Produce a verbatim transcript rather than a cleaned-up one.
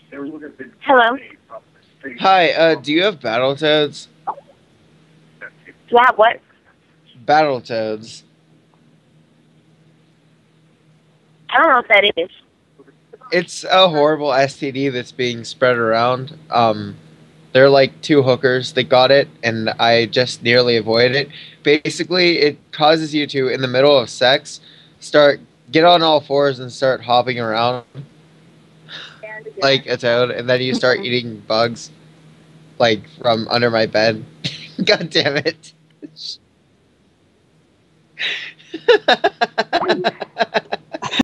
Hello? Hi, uh, do you have Battletoads? Do I have what? Battletoads. I don't know what that is. It's a horrible S T D that's being spread around. Um, they're like two hookers. They got it, and I just nearly avoided it. Basically, it causes you to, in the middle of sex, start get on all fours and start hopping around like a toad, and then you start eating bugs, like from under my bed. God damn it!